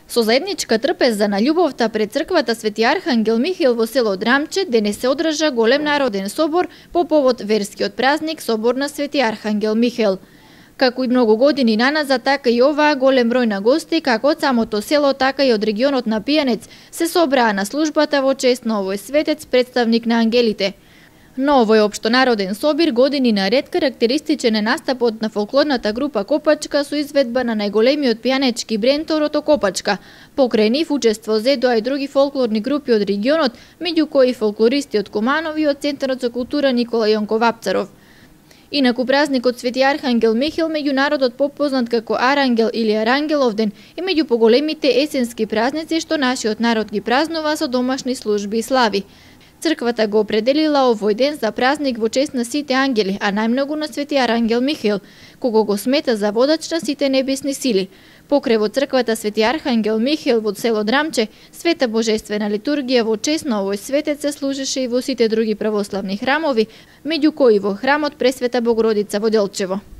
Со заедничка трпеза на љубовта пред црквата Свети Архангел Михаил во село Драмче денес се одржа голем народен собор по повод верскиот празник Собор на Свети Архангел Михаил. Како и многу години наназад, така и оваа голем број на гости, како од самото село, така и од регионот на Пијанец, се собраа на службата во чест на овој светец, представник на ангелите. Но овој општонароден собир години наред карактеристичен е настапот на фолклорната група Копачка со изведба на најголемиот пијанечки бренд Орото Копачка. Покрај нив учество зедоа и други фолклорни групи од регионот, меѓу кои фолклористи од Куманови и од Центарот за култура Никола Јонков Апцаров. Инаку празникот Свети Архангел Михаил меѓу народот попознат како Арангел или Арангеловден е меѓу поголемите есенски празници што нашиот народ ги празнува со домашни служби и слави. Црквата го определила овој ден за празник во чест на сите ангели, а најмногу на Свети Арангел Михаил, кого го смета за водач на сите небесни сили. Покрај во црквата Свети Архангел Михаил во село Драмче, света божествена литургија во чест на овој светец се служеше и во сите други православни храмови, меѓу кои во храмот Пресвета Богородица во Делчево.